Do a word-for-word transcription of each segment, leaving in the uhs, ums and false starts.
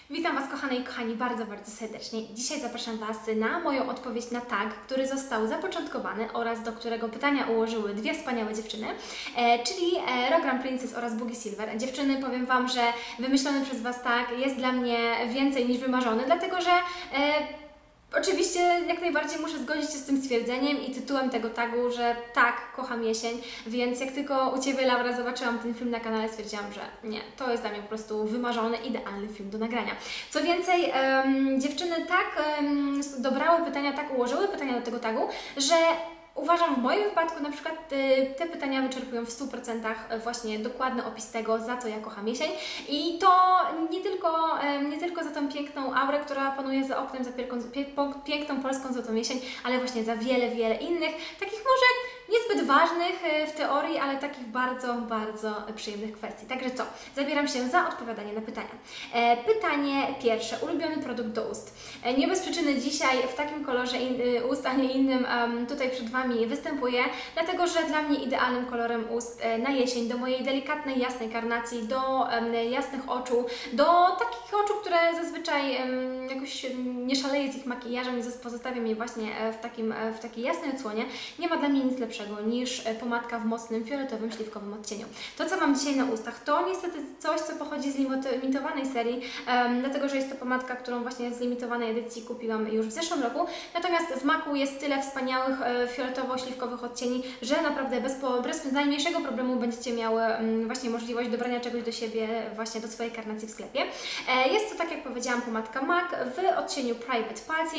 Witam Was, kochane i kochani, bardzo, bardzo serdecznie. Dzisiaj zapraszam Was na moją odpowiedź na tag, który został zapoczątkowany oraz do którego pytania ułożyły dwie wspaniałe dziewczyny, e, czyli e, Rogram Princess oraz Boogie Silver. Dziewczyny, powiem Wam, że wymyślony przez Was tag jest dla mnie więcej niż wymarzony, dlatego że e, oczywiście jak najbardziej muszę zgodzić się z tym stwierdzeniem i tytułem tego tagu, że tak, kocham jesień, więc jak tylko u Ciebie, Laura, zobaczyłam ten film na kanale, stwierdziłam, że nie, to jest dla mnie po prostu wymarzony, idealny film do nagrania. Co więcej, um, dziewczyny tak um, dobrały pytania, tak ułożyły pytania do tego tagu, że uważam, w moim wypadku na przykład te pytania wyczerpują w stu procentach właśnie dokładny opis tego, za co ja kocham jesień. I to nie tylko, nie tylko za tą piękną aurę, która panuje za oknem, za piękną polską złotą jesień, ale właśnie za wiele, wiele innych, takich może niezbyt ważnych w teorii, ale takich bardzo, bardzo przyjemnych kwestii. Także co? Zabieram się za odpowiadanie na pytania. Pytanie pierwsze. Ulubiony produkt do ust. Nie bez przyczyny dzisiaj w takim kolorze ust, a nie innym tutaj przed Wami występuję, dlatego że dla mnie idealnym kolorem ust na jesień, do mojej delikatnej, jasnej karnacji, do jasnych oczu, do takich oczu, które zazwyczaj jakoś nie szaleję z ich makijażem i pozostawiam je właśnie w, takim, w takiej jasnej odsłonie, nie ma dla mnie nic lepszego niż pomadka w mocnym, fioletowym, śliwkowym odcieniu. To, co mam dzisiaj na ustach, to niestety coś, co pochodzi z limitowanej serii, um, dlatego że jest to pomadka, którą właśnie z limitowanej edycji kupiłam już w zeszłym roku. Natomiast w maku jest tyle wspaniałych e, fioletowo-śliwkowych odcieni, że naprawdę bez, bez najmniejszego problemu będziecie miały um, właśnie możliwość dobrania czegoś do siebie, właśnie do swojej karnacji w sklepie. E, jest to, tak jak powiedziałam, pomadka M A C w odcieniu Private Party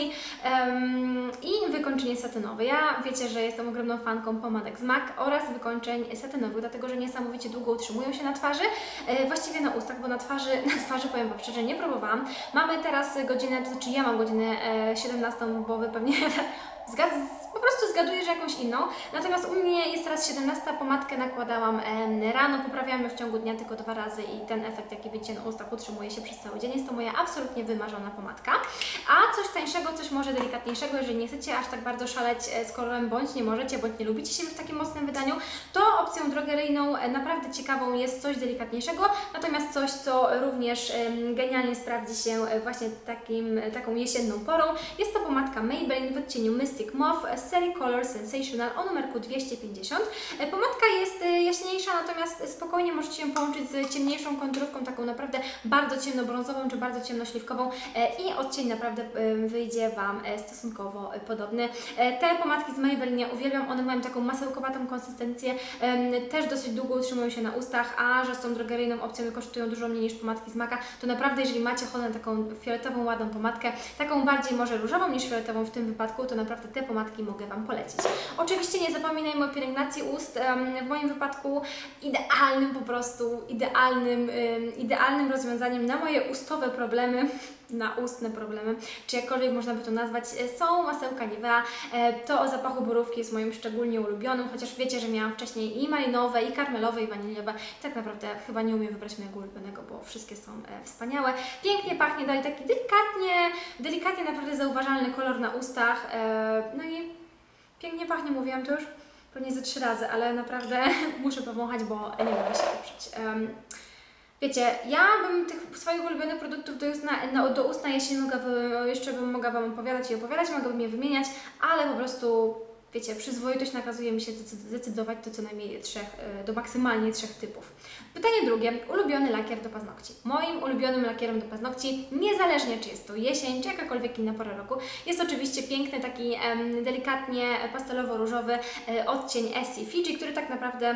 um, i wykończenie satynowe. Ja wiecie, że jestem ogromną fanką pomadek z M A C oraz wykończeń satynowych, dlatego że niesamowicie długo utrzymują się na twarzy, e, właściwie na ustach, bo na twarzy, na twarzy powiem Wam szczerze, nie próbowałam. Mamy teraz godzinę, to znaczy ja mam godzinę e, siedemnastą, bo Wy pewnie zgad po prostu zgaduję, że jakąś inną. Natomiast u mnie jest teraz siedemnasta, pomadkę nakładałam e, rano, poprawiam ją w ciągu dnia tylko dwa razy i ten efekt, jaki widzicie na ustach, utrzymuje się przez cały dzień. Jest to moja absolutnie wymarzona pomadka. A coś tańszego, coś może delikatniejszego, jeżeli nie chcecie aż tak bardzo szaleć z kolorem, bądź nie możecie, bądź nie lubicie siebie w takim mocnym wydaniu, to opcją drogeryjną e, naprawdę ciekawą jest coś delikatniejszego, natomiast coś, co również e, genialnie sprawdzi się właśnie takim, taką jesienną porą. Jest to pomadka Maybelline w odcieniu Mystic Mauve z serii Color Sensational o numerku dwieście pięćdziesiąt. Pomadka jest jaśniejsza, natomiast spokojnie możecie ją połączyć z ciemniejszą konturówką, taką naprawdę bardzo ciemnobrązową czy bardzo ciemnośliwkową i odcień naprawdę wyjdzie Wam stosunkowo podobny. Te pomadki z Maybelline ja uwielbiam, one mają taką masełkowatą konsystencję, też dosyć długo utrzymują się na ustach, a że są drogeryjną opcją i kosztują dużo mniej niż pomadki z M A C-a, to naprawdę jeżeli macie ochotę na taką fioletową, ładną pomadkę, taką bardziej może różową niż fioletową w tym wypadku, to naprawdę te pomadki mogę Wam polecić. Oczywiście nie zapominajmy o pielęgnacji ust. W moim wypadku idealnym po prostu, idealnym, idealnym rozwiązaniem na moje ustowe problemy, na ustne problemy, czy jakkolwiek można by to nazwać, są masełka Nivea. To o zapachu borówki jest moim szczególnie ulubionym, chociaż wiecie, że miałam wcześniej i malinowe, i karmelowe, i waniliowe. Tak naprawdę chyba nie umiem wybrać mojego ulubionego, bo wszystkie są wspaniałe. Pięknie pachnie, dalej taki delikatnie, delikatnie naprawdę zauważalny kolor na ustach. No i pięknie pachnie, mówiłam to już pewnie ze trzy razy, ale naprawdę muszę powąchać, bo nie mogę się oprzeć. Um, wiecie, ja bym tych swoich ulubionych produktów do ust na, na, do ust na jesień mogła, jeszcze bym mogła Wam opowiadać i opowiadać, mogłabym je wymieniać, ale po prostu, wiecie, przyzwoitość nakazuje mi się zdecydować do co najmniej trzech, do maksymalnie trzech typów. Pytanie drugie. Ulubiony lakier do paznokci. Moim ulubionym lakierem do paznokci, niezależnie czy jest to jesień, czy jakakolwiek inna pora roku, jest oczywiście piękny, taki um, delikatnie pastelowo-różowy um, odcień Essie Fiji, który tak naprawdę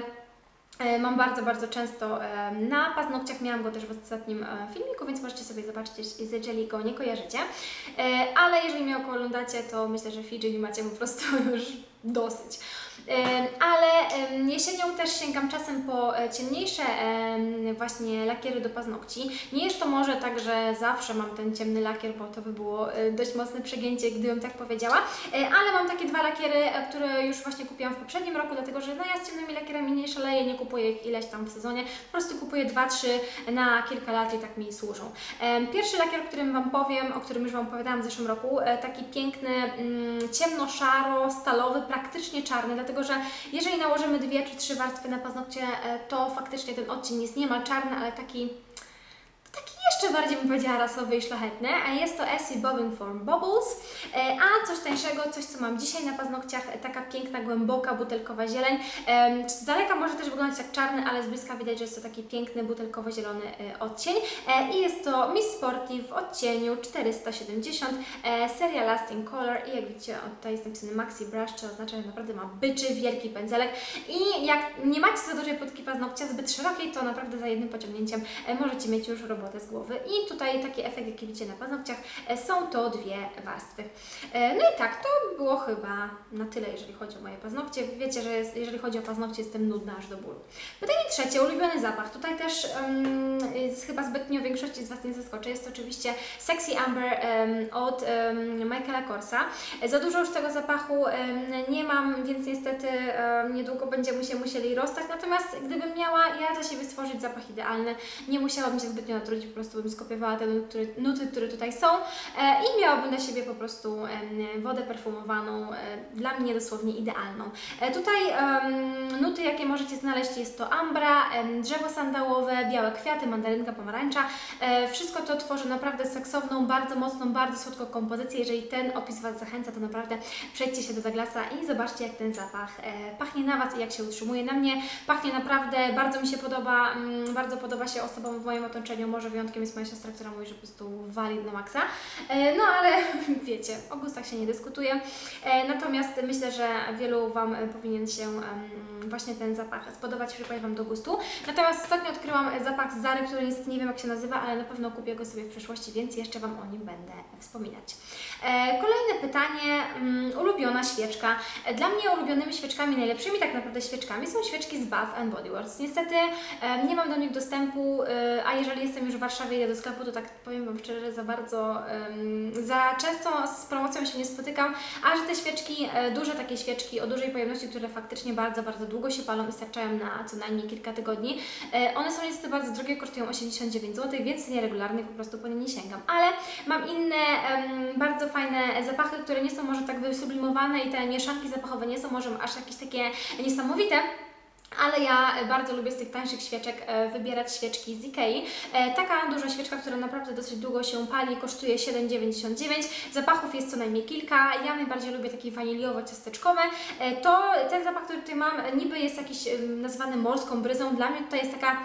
mam bardzo, bardzo często na paznokciach. Miałam go też w ostatnim filmiku, więc możecie sobie zobaczyć, jeżeli go nie kojarzycie. Ale jeżeli mnie oglądacie, to myślę, że Fiji macie po prostu już dosyć. Ale jesienią też sięgam czasem po ciemniejsze właśnie lakiery do paznokci. Nie jest to może tak, że zawsze mam ten ciemny lakier, bo to by było dość mocne przegięcie, gdybym tak powiedziała, ale mam takie dwa lakiery, które już właśnie kupiłam w poprzednim roku, dlatego że no ja z ciemnymi lakierami nie szaleję, nie kupuję ich ileś tam w sezonie, po prostu kupuję dwa, trzy na kilka lat i tak mi służą. Pierwszy lakier, o którym Wam powiem, o którym już Wam opowiadałam w zeszłym roku, taki piękny, ciemno-szaro, stalowy, praktycznie czarny, dlatego że jeżeli nałożymy dwie czy trzy warstwy na paznokcie, to faktycznie ten odcień jest niemal czarny, ale taki, taki jeszcze jeszcze bardziej bym powiedziała rasowy i szlachetny. Jest to Essie Bobbing Foam Bubbles, a coś tańszego, coś co mam dzisiaj na paznokciach, taka piękna, głęboka, butelkowa zieleń. Z daleka może też wyglądać jak czarny, ale z bliska widać, że jest to taki piękny, butelkowo-zielony odcień. I jest to Miss Sporty w odcieniu czterysta siedemdziesiąt, seria Lasting Color i jak widzicie, tutaj jest napisany Maxi Brush, co oznacza, że naprawdę ma byczy, wielki pędzelek i jak nie macie za dużej płytki paznokcia, zbyt szerokiej, to naprawdę za jednym pociągnięciem możecie mieć już robotę z głowy. I tutaj taki efekt, jaki widzicie na paznokciach, są to dwie warstwy. No i tak, to było chyba na tyle, jeżeli chodzi o moje paznokcie. Wiecie, że jest, jeżeli chodzi o paznokcie, jestem nudna aż do bólu. Pytanie trzecie, ulubiony zapach. Tutaj też um, chyba zbytnio większości z Was nie zaskoczę. Jest to oczywiście Sexy Amber um, od um, Michaela Korsa. Za dużo już tego zapachu um, nie mam, więc niestety um, niedługo będziemy się musieli rozstać. Natomiast gdybym miała ja dla siebie stworzyć zapach idealny, nie musiałabym się zbytnio natrudzić, po prostu bym skopiowała te nuty, nuty które tutaj są e, i miałabym dla siebie po prostu e, wodę perfumowaną, e, dla mnie dosłownie idealną. E, tutaj e, nuty, jakie możecie znaleźć, jest to ambra, e, drzewo sandałowe, białe kwiaty, mandarynka, pomarańcza. E, wszystko to tworzy naprawdę seksowną, bardzo mocną, bardzo słodką kompozycję. Jeżeli ten opis Was zachęca, to naprawdę przejdźcie się do Douglasa i zobaczcie, jak ten zapach e, pachnie na Was i jak się utrzymuje. Na mnie pachnie naprawdę, bardzo mi się podoba, mm, bardzo podoba się osobom w moim otoczeniu. Może wyjątkiem jest moja siostra, która mówi, że po prostu wali na maksa. E, no ale wiecie, o gustach się nie dyskutuje. E, natomiast myślę, że wielu Wam powinien się um, właśnie ten zapach spodobać, przypadać Wam do gustu. Natomiast ostatnio odkryłam zapach z Zary, który niestety nie wiem, jak się nazywa, ale na pewno kupię go sobie w przyszłości, więc jeszcze Wam o nim będę wspominać. E, kolejne pytanie, um, ulubiona świeczka. E, dla mnie ulubionymi świeczkami, najlepszymi tak naprawdę świeczkami są świeczki z Bath and Body Works. Niestety e, nie mam do nich dostępu, e, a jeżeli jestem już w Warszawie i idę do sklepu, to tak powiem Wam szczerze, za bardzo, um, za często z promocją się nie spotykam, a że te świeczki, e, duże takie świeczki o dużej pojemności, które faktycznie bardzo, bardzo długo się palą i starczają na co najmniej kilka tygodni, e, one są niestety bardzo drogie, kosztują osiemdziesiąt dziewięć złotych, więc nieregularnie po prostu po nie nie sięgam. Ale mam inne, um, bardzo fajne zapachy, które nie są może tak wysublimowane i te mieszanki zapachowe nie są może aż jakieś takie niesamowite. Ale ja bardzo lubię z tych tańszych świeczek e, wybierać świeczki z Ikei. E, taka duża świeczka, która naprawdę dosyć długo się pali, kosztuje siedem dziewięćdziesiąt dziewięć. Zapachów jest co najmniej kilka. Ja najbardziej lubię takie waniliowo-ciasteczkowe. E, to ten zapach, który tutaj mam, niby jest jakiś e, nazwany morską bryzą. Dla mnie tutaj jest taka...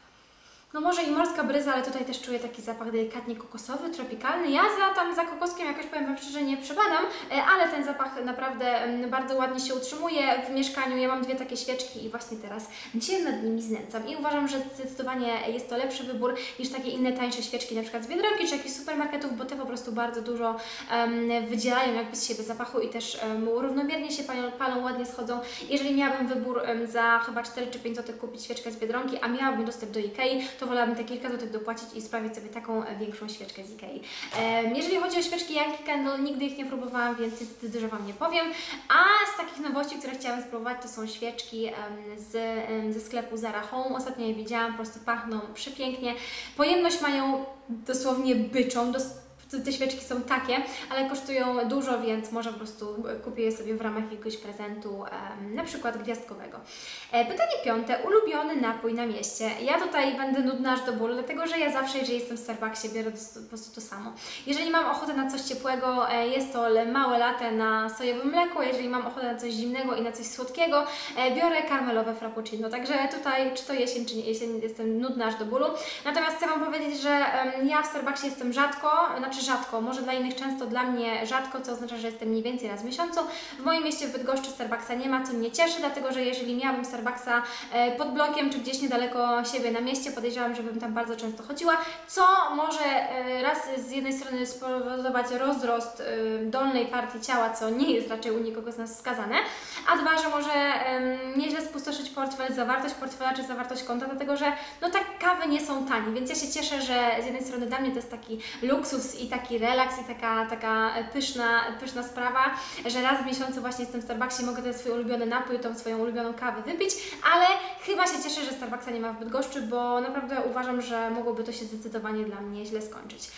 No może i morska bryza, ale tutaj też czuję taki zapach delikatnie kokosowy, tropikalny. Ja za tam za kokoskiem jakoś, powiem Wam szczerze, nie przepadam, ale ten zapach naprawdę bardzo ładnie się utrzymuje w mieszkaniu. Ja mam dwie takie świeczki i właśnie teraz się nad nimi znęcam. I uważam, że zdecydowanie jest to lepszy wybór niż takie inne tańsze świeczki, na przykład z Biedronki czy jakichś supermarketów, bo te po prostu bardzo dużo um, wydzielają jakby z siebie zapachu i też um, równomiernie się palą, palą, ładnie schodzą. Jeżeli miałabym wybór um, za chyba cztery czy pięć złotych kupić świeczkę z Biedronki, a miałabym dostęp do Ikei, to wolałabym te kilka złotych dopłacić i sprawić sobie taką większą świeczkę z Ikei. Um, jeżeli chodzi o świeczki Yankee Candle, nigdy ich nie próbowałam, więc niestety dużo Wam nie powiem. A z takich nowości, które chciałam spróbować, to są świeczki um, z, um, ze sklepu Zara Home. Ostatnio je widziałam, po prostu pachną przepięknie. Pojemność mają dosłownie byczą. Dos Te świeczki są takie, ale kosztują dużo, więc może po prostu kupię je sobie w ramach jakiegoś prezentu, um, na przykład gwiazdkowego. E, pytanie piąte. Ulubiony napój na mieście. Ja tutaj będę nudna aż do bólu, dlatego że ja zawsze, jeżeli jestem w Starbucksie, biorę po prostu to samo. Jeżeli mam ochotę na coś ciepłego, e, jest to małe latte na sojowym mleku. Jeżeli mam ochotę na coś zimnego i na coś słodkiego, e, biorę karmelowe frappuccino. Także tutaj, czy to jesień, czy nie jesień, jestem nudna aż do bólu. Natomiast chcę Wam powiedzieć, że um, ja w Starbucksie jestem rzadko, znaczy rzadko, może dla innych często, dla mnie rzadko, co oznacza, że jestem mniej więcej raz w miesiącu. W moim mieście w Bydgoszczy Starbucksa nie ma, co mnie cieszy, dlatego że jeżeli miałabym Starbucksa pod blokiem, czy gdzieś niedaleko siebie na mieście, podejrzewam, że bym tam bardzo często chodziła, co może raz z jednej strony spowodować rozrost dolnej partii ciała, co nie jest raczej u nikogo z nas wskazane, a dwa, że może um, nieźle spustoszyć portfel, zawartość portfela, czy zawartość konta, dlatego że no tak kawy nie są tanie, więc ja się cieszę, że z jednej strony dla mnie to jest taki luksus i taki relaks i taka, taka pyszna, pyszna sprawa, że raz w miesiącu właśnie jestem w Starbucksie, mogę ten swój ulubiony napój, tą swoją ulubioną kawę wypić, ale chyba się cieszę, że Starbucksa nie ma w Bydgoszczy, bo naprawdę uważam, że mogłoby to się zdecydowanie dla mnie źle skończyć.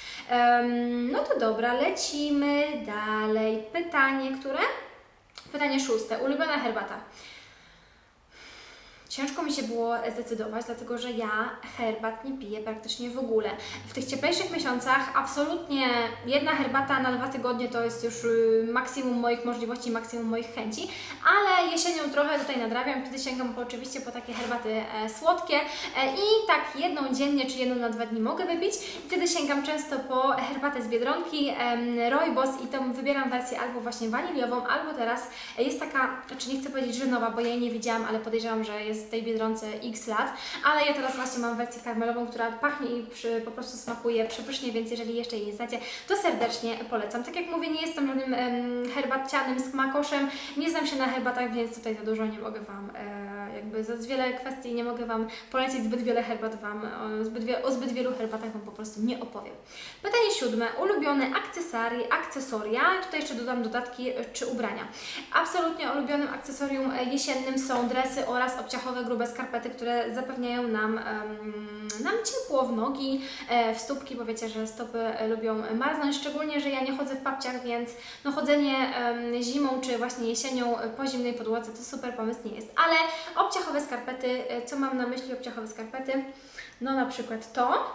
Um, no to dobra, lecimy dalej. Pytanie, które? Pytanie szóste. Ulubiona herbata. Ciężko mi się było zdecydować, dlatego że ja herbat nie piję praktycznie w ogóle. W tych cieplejszych miesiącach absolutnie jedna herbata na dwa tygodnie to jest już maksimum moich możliwości, maksimum moich chęci, ale jesienią trochę tutaj nadrabiam, wtedy sięgam po, oczywiście po takie herbaty e, słodkie e, i tak jedną dziennie czy jedną na dwa dni mogę wypić. I wtedy sięgam często po herbatę z Biedronki, e, Rooibos i tam wybieram wersję albo właśnie waniliową, albo teraz jest taka, znaczy nie chcę powiedzieć, że nowa, bo ja jej nie widziałam, ale podejrzewam, że jest w tej Biedronce x lat, ale ja teraz właśnie mam wersję karmelową, która pachnie i przy, po prostu smakuje przepysznie, więc jeżeli jeszcze jej nie znacie, to serdecznie polecam. Tak jak mówię, nie jestem żadnym um, herbacianym smakoszem, nie znam się na herbatach, więc tutaj za dużo nie mogę Wam, e, jakby za wiele kwestii nie mogę Wam polecić, zbyt wiele herbat Wam, o zbyt, wie, o zbyt wielu herbatach Wam po prostu nie opowiem. Pytanie siódme. Ulubione akcesoria, akcesoria, tutaj jeszcze dodam dodatki czy ubrania. Absolutnie ulubionym akcesorium jesiennym są dresy oraz obciachowe, grube skarpety, które zapewniają nam, um, nam ciepło w nogi, e, w stópki, bo wiecie, że stopy lubią marznąć, szczególnie, że ja nie chodzę w papciach, więc no chodzenie um, zimą czy właśnie jesienią po zimnej podłodze to super pomysł nie jest. Ale obciachowe skarpety, co mam na myśli obciachowe skarpety? No na przykład to,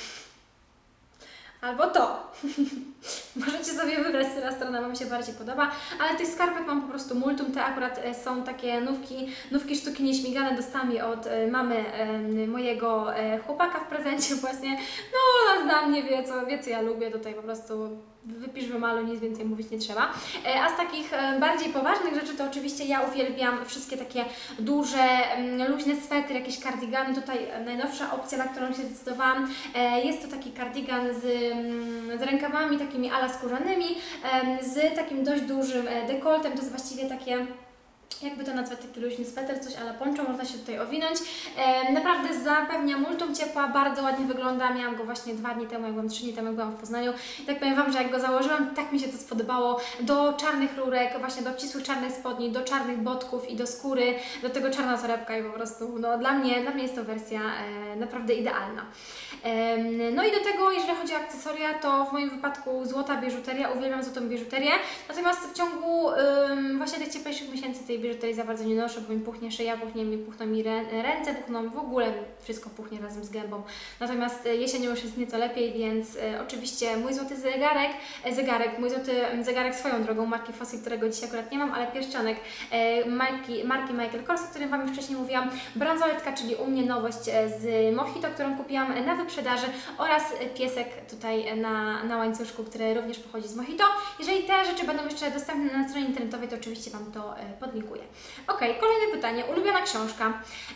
albo to. Możecie sobie wybrać, która strona Wam się bardziej podoba, ale tych skarpet mam po prostu multum. Te akurat są takie nówki, nówki sztuki nieśmigane, dostałam je od mamy e, mojego e, chłopaka w prezencie właśnie. No ona zna mnie, wie co, wie co ja lubię, tutaj po prostu wypisz wymalu, nic więcej mówić nie trzeba. E, a z takich e, bardziej poważnych rzeczy to oczywiście ja uwielbiam wszystkie takie duże, m, luźne swetry, jakieś kardigany. Tutaj najnowsza opcja, na którą się zdecydowałam, e, jest to taki kardigan z, m, z rękawami takimi ala skórzanymi, e, z takim dość dużym dekoltem. To jest właściwie takie, jakby to nazwać, taki luźny sweter, coś ale poncho, można się tutaj owinąć. E, naprawdę zapewnia multum ciepła, bardzo ładnie wygląda. Miałam go właśnie dwa dni temu, jak byłam, trzy dni temu, jak byłam w Poznaniu. I tak powiem Wam, że jak go założyłam, tak mi się to spodobało. Do czarnych rurek, właśnie do obcisłych czarnych spodni, do czarnych botków i do skóry, do tego czarna torebka i po prostu, no dla mnie, dla mnie jest to wersja e, naprawdę idealna. E, no i do tego, jeżeli chodzi o akcesoria, to w moim wypadku złota biżuteria, uwielbiam złotą biżuterię. Natomiast w ciągu e, właśnie tych cieplejszych miesięcy tej biżuterii za bardzo nie noszę, bo mi puchnie szyja, puchnie mi, puchną mi rę, ręce, puchną w ogóle wszystko puchnie razem z gębą. Natomiast jesienią już jest nieco lepiej, więc e, oczywiście mój złoty zegarek, e, zegarek, mój złoty zegarek swoją drogą marki Fossil, którego dzisiaj akurat nie mam, ale pierścionek e, marki, marki Michael Kors, o którym Wam już wcześniej mówiłam, bransoletka, czyli u mnie nowość z Mojito, którą kupiłam na wyprzedaży oraz piesek tutaj na, na łańcuszku, który również pochodzi z Mojito. Jeżeli te rzeczy będą jeszcze dostępne na stronie internetowej, to oczywiście Wam to e, podlinkuję. Ok, kolejne pytanie. Ulubiona książka.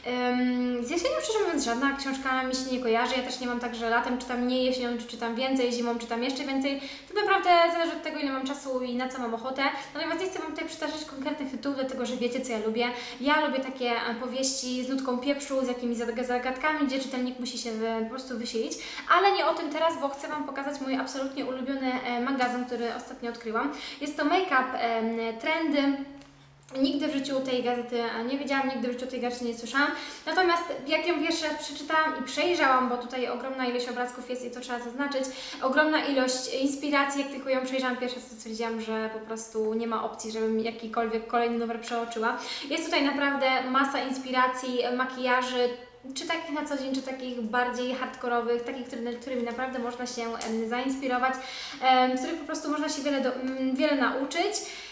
Um, z jesienią, szczerze mówiąc, żadna książka mi się nie kojarzy. Ja też nie mam tak, że latem czytam mniej, jesienią czy czytam więcej, zimą czytam jeszcze więcej. To naprawdę zależy od tego, ile mam czasu i na co mam ochotę. Natomiast nie chcę Wam tutaj przytaczać konkretnych tytułów, dlatego że wiecie, co ja lubię. Ja lubię takie powieści z nutką pieprzu, z jakimiś zagadkami, gdzie czytelnik musi się po prostu wysilić. Ale nie o tym teraz, bo chcę Wam pokazać mój absolutnie ulubiony magazyn, który ostatnio odkryłam. Jest to Make Up Trendy. Nigdy w życiu tej gazety nie wiedziałam, nigdy w życiu tej gazety nie słyszałam. Natomiast jak ją pierwszy raz przeczytałam i przejrzałam, bo tutaj ogromna ilość obrazków jest i to trzeba zaznaczyć, ogromna ilość inspiracji, jak tylko ją przejrzałam pierwszy raz, to stwierdziłam, że po prostu nie ma opcji, żebym jakikolwiek kolejny numer przeoczyła. Jest tutaj naprawdę masa inspiracji, makijaży, czy takich na co dzień, czy takich bardziej hardkorowych, takich, który, którymi naprawdę można się em, zainspirować, em, z których po prostu można się wiele, do, m, wiele nauczyć.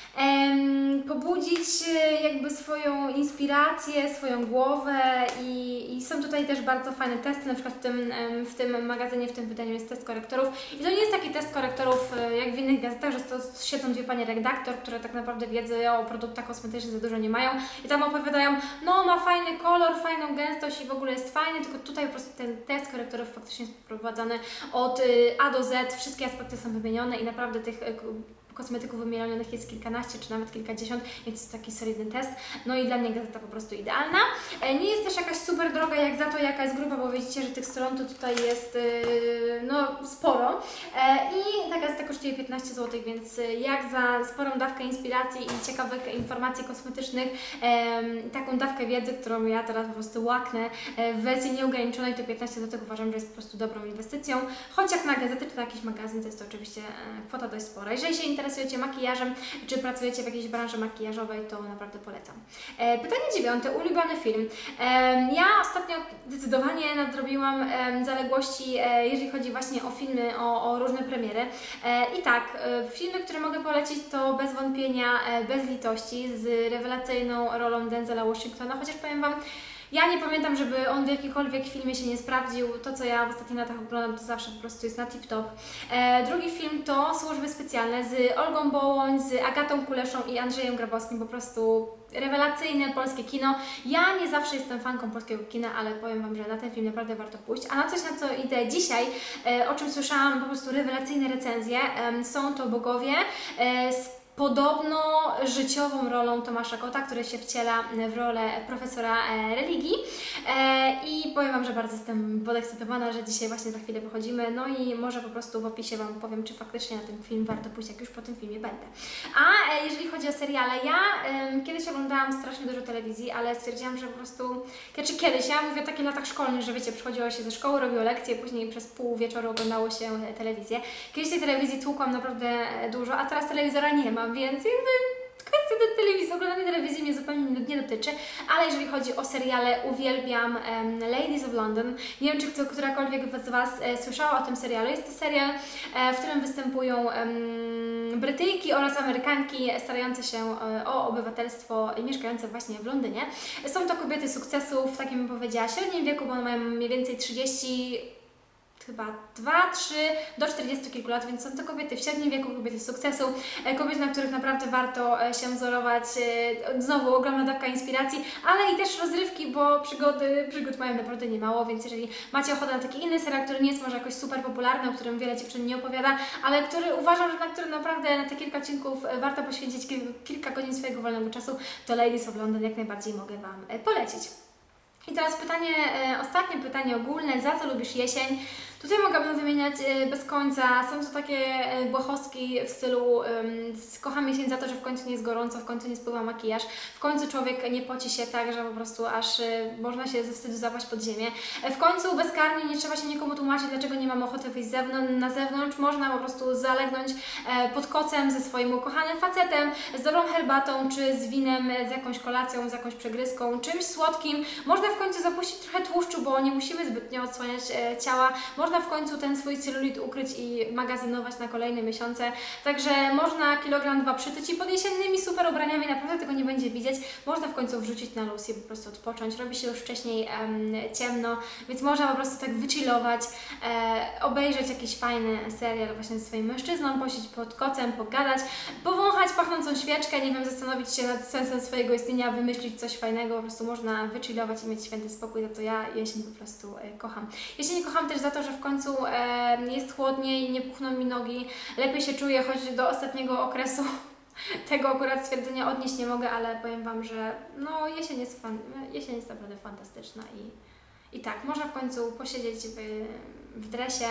Um, pobudzić jakby swoją inspirację, swoją głowę i, i są tutaj też bardzo fajne testy, na przykład w tym, w tym magazynie, w tym wydaniu jest test korektorów i to nie jest taki test korektorów jak w innych gazetach, że to siedzą dwie panie redaktor, które tak naprawdę wiedzy o produktach kosmetycznych za dużo nie mają i tam opowiadają, no ma fajny kolor, fajną gęstość i w ogóle jest fajny, tylko tutaj po prostu ten test korektorów faktycznie jest prowadzony od A do Z, wszystkie aspekty są wymienione i naprawdę tych kosmetyków wymienionych jest kilkanaście czy nawet kilkadziesiąt, więc jest taki solidny test. No i dla mnie gazeta po prostu idealna. Nie jest też jakaś super droga, jak za to jaka jest grupa, bo widzicie, że tych stron to tutaj jest no sporo. I ta gazeta kosztuje piętnaście złotych, więc jak za sporą dawkę inspiracji i ciekawych informacji kosmetycznych, taką dawkę wiedzy, którą ja teraz po prostu łaknę w wersji nieograniczonej, to piętnaście złotych uważam, że jest po prostu dobrą inwestycją. Choć jak na gazety czy na jakiś magazyn, to jest to oczywiście kwota dość spora. Jeżeli się interesuje interesujecie makijażem, czy pracujecie w jakiejś branży makijażowej, to naprawdę polecam. E, pytanie dziewiąte, ulubiony film. E, ja ostatnio zdecydowanie nadrobiłam e, zaległości, e, jeżeli chodzi właśnie o filmy, o, o różne premiery. E, I tak, e, filmy, które mogę polecić, to bez wątpienia e, Bez litości z rewelacyjną rolą Denzela Washingtona, chociaż powiem Wam, ja nie pamiętam, żeby on w jakikolwiek filmie się nie sprawdził. To, co ja w ostatnich latach oglądam, to zawsze po prostu jest na tip-top. E, drugi film to Służby Specjalne z Olgą Bołoń, z Agatą Kuleszą i Andrzejem Grabowskim. Po prostu rewelacyjne polskie kino. Ja nie zawsze jestem fanką polskiego kina, ale powiem Wam, że na ten film naprawdę warto pójść. A na coś, na co idę dzisiaj, e, o czym słyszałam po prostu rewelacyjne recenzje, e, są to Bogowie e, z podobno życiową rolą Tomasza Kota, który się wciela w rolę profesora e, religii. E, I powiem Wam, że bardzo jestem podekscytowana, że dzisiaj właśnie za chwilę wychodzimy. No i może po prostu w opisie Wam powiem, czy faktycznie na ten film warto pójść, jak już po tym filmie będę. A e, jeżeli chodzi o seriale, ja e, kiedyś oglądałam strasznie dużo telewizji, ale stwierdziłam, że po prostu, znaczy kiedyś, ja mówię o takich latach szkolnych, że wiecie, przychodziło się ze szkoły, robiło lekcje, później przez pół wieczoru oglądało się telewizję. Kiedyś tej telewizji tłukłam naprawdę dużo, a teraz telewizora nie ma, więc jakby kwestia do telewizji, oglądanie telewizji mnie zupełnie nie dotyczy, ale jeżeli chodzi o seriale, uwielbiam um, Ladies of London. Nie wiem, czy kto, którakolwiek z Was e, słyszała o tym serialu. Jest to serial, e, w którym występują um, Brytyjki oraz Amerykanki starające się e, o obywatelstwo i mieszkające właśnie w Londynie. Są to kobiety sukcesu w takim, bym powiedziała, średnim wieku, bo one mają mniej więcej trzydzieści chyba dwa, trzy do czterdziestu kilku lat, więc są to kobiety w średnim wieku, kobiety sukcesu, kobiety, na których naprawdę warto się wzorować. Znowu ogromna dawka inspiracji, ale i też rozrywki, bo przygody, przygód mają naprawdę niemało, więc jeżeli macie ochotę na taki inny serial, który nie jest może jakoś super popularny, o którym wiele dziewczyn nie opowiada, ale który uważam, że na który naprawdę na te kilka odcinków warto poświęcić kil kilka godzin swojego wolnego czasu, to Ladies of London jak najbardziej mogę Wam polecić. I teraz pytanie, e, ostatnie pytanie ogólne, za co lubisz jesień? Tutaj mogłabym wymieniać e, bez końca. Są to takie e, błahostki w stylu e, kocham jesień za to, że w końcu nie jest gorąco, w końcu nie spływa makijaż, w końcu człowiek nie poci się tak, że po prostu aż e, można się ze wstydu zapaść pod ziemię. E, w końcu bezkarnie nie trzeba się nikomu tłumaczyć, dlaczego nie mam ochoty wyjść zewnątrz, na zewnątrz. Można po prostu zalegnąć e, pod kocem ze swoim ukochanym facetem, z dobrą herbatą, czy z winem, z jakąś kolacją, z jakąś przegryzką, czymś słodkim. Można w końcu zapuścić trochę tłuszczu, bo nie musimy zbytnio odsłaniać e, ciała. Można w końcu ten swój celulit ukryć i magazynować na kolejne miesiące. Także można kilogram dwa przytyć i pod jesiennymi super ubraniami naprawdę tego nie będzie widzieć. Można w końcu wrzucić na luz i po prostu odpocząć. Robi się już wcześniej em, ciemno, więc można po prostu tak wychillować, e, obejrzeć jakiś fajny serial właśnie ze swoim mężczyzną, posiedzieć pod kocem, pogadać, powąchać pachnącą świeczkę, nie wiem, zastanowić się nad sensem swojego istnienia, wymyślić coś fajnego, po prostu można wychillować i mieć święty spokój, za to ja jesień po prostu e, kocham. Jesień kocham też za to, że w końcu e, jest chłodniej, nie puchną mi nogi, lepiej się czuję, choć do ostatniego okresu tego akurat stwierdzenia odnieść nie mogę, ale powiem Wam, że no jesień jest, fan, jesień jest naprawdę fantastyczna i, i tak, można w końcu posiedzieć w, w dresie,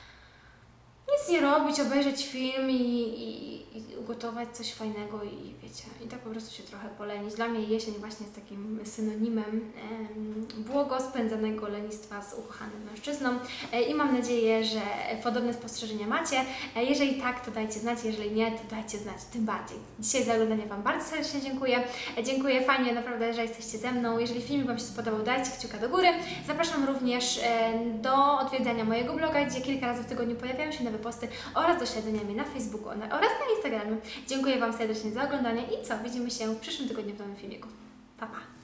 nic nie robić, obejrzeć film i, i, i ugotować coś fajnego i wiecie, i tak po prostu się trochę polenić. Dla mnie jesień właśnie jest takim synonimem em, błogo spędzanego lenistwa z ukochanym mężczyzną e, i mam nadzieję, że podobne spostrzeżenia macie. E, jeżeli tak, to dajcie znać, jeżeli nie, to dajcie znać tym bardziej. Dzisiaj za oglądanie Wam bardzo serdecznie dziękuję. E, dziękuję fajnie naprawdę, że jesteście ze mną. Jeżeli filmik Wam się spodobał, dajcie kciuka do góry. Zapraszam również e, do odwiedzania mojego bloga, gdzie kilka razy w tygodniu pojawiają się nowe posty oraz do śledzenia mnie na Facebooku oraz na Instagramie. Dziękuję Wam serdecznie za oglądanie i co? Widzimy się w przyszłym tygodniu w nowym filmiku. Pa, pa!